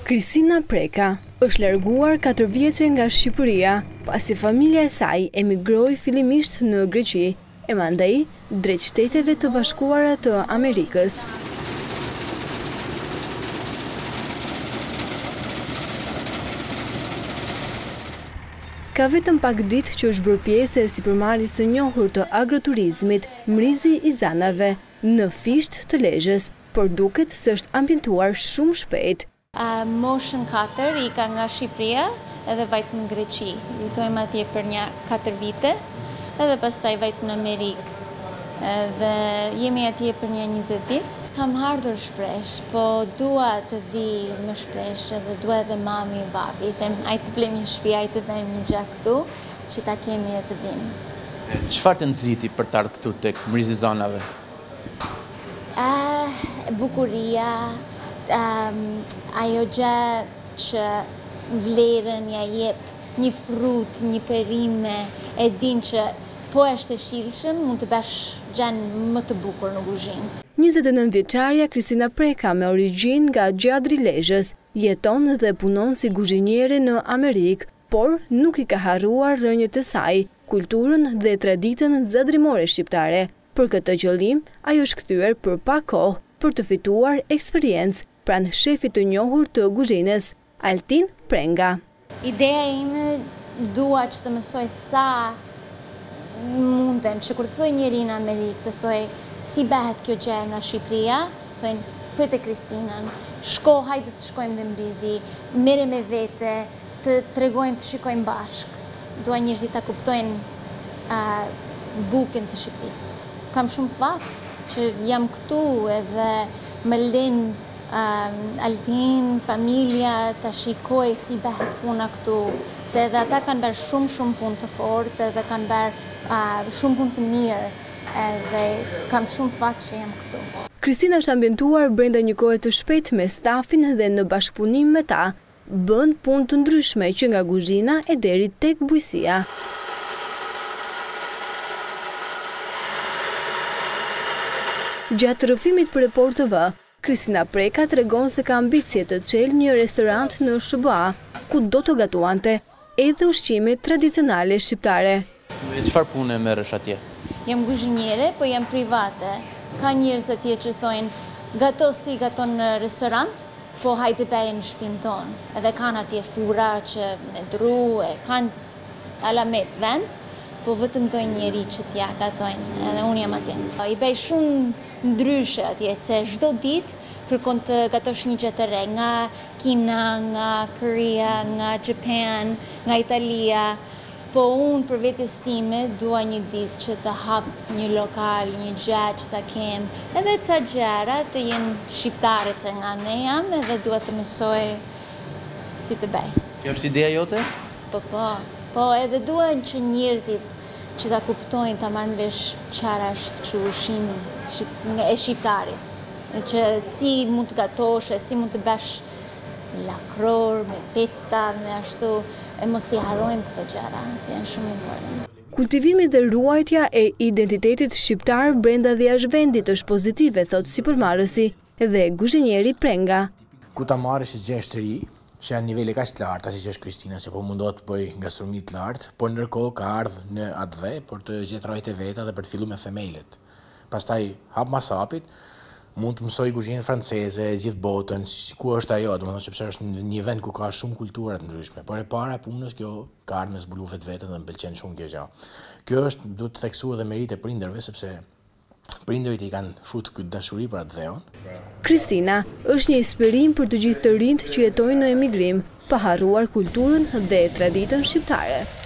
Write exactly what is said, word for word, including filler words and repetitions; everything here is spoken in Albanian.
Kristina Preka është larguar katër vjeçe nga Shqipëria, pasi familja e saj emigroi fillimisht në Greqi e mandej drejt Shteteve të Bashkuara të Amerikës. Ka vetëm pak ditë që është bërë pjesë e sipërmarrjes së njohur të agroturizmit Mrizi i Zanave në fisht të Lezhës, por duket se është ambientuar shumë shpejt. Uh, moshën katër i ka nga Shqipëria edhe vajt në Greqi. Jetojmë atje për një katër vite edhe pastaj vajt në Amerikë. Edhe jemi atje për një njëzet ditë. Kam ardhur shpresh, po dua të vi më shpresh edhe dua edhe mami e babi. Them, ajtë të blemi një shtëpi, ajtë të bëjmë një gjak këtu, që ta kemi e të vim. Çfarë të nxiti për të ardhur këtu tek Mrizi Zanave? Uh, bukuria, um, ajo gjë që vlerën ja jep një frut, një perime, e din që po është e shilshëm, mund të bësh gjën më të bukur në kuzhinë. njëzet e nëntë vjeçaria Kristina Preka, me origjinë nga gjadri Lezhës, jeton dhe punon si kuzhiniere në Amerikë, por nuk i ka harruar rrënjët e saj, kulturën dhe traditën zadrimore shqiptare. Për këtë qëllim, ajo është kthyer për pak kohë për të fituar eksperiencë pranë shefit të njohur të kuzhinës, Altin Prenga. Ideja ime dua që të mësoj sa mundem, që kur të thoj njëri në Amerikë, të thoj si bëhet kjo gjë nga Shqipëria, thojnë pyet e Kristinën, shko, hajde të shkojmë dhe Mrizi, merre me vete, të tregojmë të shikojmë bashkë. Dua njerëzit ta kuptojnë uh, bukën të Shqipërisë. Kam shumë fat që jam këtu edhe më lën uh, Altin, familja, të shikoj si bëhet puna këtu, se edhe ata kanë bërë shumë shumë punë të fortë edhe kanë bërë uh, shumë punë të mirë, edhe kam shumë fat që jam këtu. Kristina është ambientuar brenda një kohe të shpejtë me stafin dhe në bashkëpunim me ta, bën punë të ndryshme që nga kuzhina e deri tek bujësia. Gjatë rrëfimit për Report T V, Kristina Preka tregon se ka ambicie të çelë një restorant në S H B A, ku do të gatuante edhe ushqime tradicionale shqiptare. Çfarë pune merresh atje? Jam kuzhiniere, po jam private. Ka njerëz atje që thonë gato si gaton në restorant, po hajde bëje në shtëpinë tonë. Edhe kanë atje fura që me dru, e kanë alamet vend, po vetëm dojnë njeri që t'ja gatojnë, edhe unë jam atje. I bëj shumë ndryshe atje, se çdo ditë kërkon të gatosh një gjë të re, nga Kina, nga Korea, nga Japan, nga Italia, po unë për vetes time dua një ditë që të hap një lokal, një gjë që ta kem, edhe ca gjëra të jenë shqiptare që nga ne jam, edhe dua të mësoj si të bëj. Kjo është ideja jote? Po, po. Po edhe dua që njerëzit që ta kuptojnë, ta marrin vesh çfarë është që ushqim e shqiptarit. Që si mund të gatosh, si mund të bësh lakror, me peta, me ashtu, e mos t'i harrojmë këto gjëra, që janë shumë importante. Kultivimi dhe ruajtja e identitetit shqiptar brenda dhe jashtë vendit është pozitive, thot sipërmarrësi dhe kuzhinieri Prenga. Ku ta marrësh gjë të ri, që janë nivele kaq të larta, siç është Kristina, që po mundohet të bëj gastronomi të lartë, por ndërkohë ka ardhur në atë dhe për të gjetur rrojtë e veta dhe për të filluar me themelet. Pastaj hap mas hapit, mund të mësoj kuzhinën franceze, gjithë botën, ku është ajo, domethënë sepse është një vend ku ka shumë kultura të ndryshme, por e para punës kjo ka ardhur me zbulu vetveten dhe më pëlqen shumë kjo gjë. Kjo është duhet të theksuar dhe merit e prindërve sepse prindërit i kanë futur këtë dashuri për atë dheun. Kristina është një inspirim për të gjithë të rinjt që jetojnë në emigrim, pa harruar kulturën dhe traditën shqiptare.